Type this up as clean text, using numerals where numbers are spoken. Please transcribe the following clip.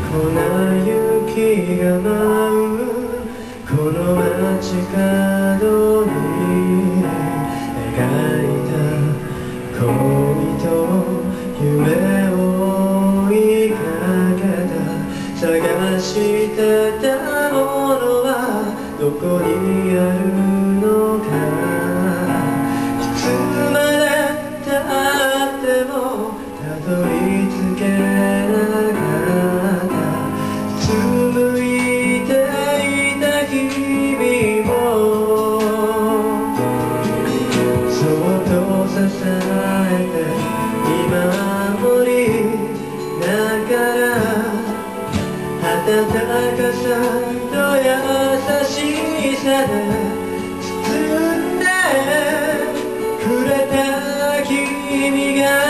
粉雪が舞うこの街角に描いた恋と夢を追いかけた探してたものはどこにあるのかいつまで経ってもたどり着けなかった紡いでいた日々をそっと支えて見守りながら温かさと優しさで包んでくれた君が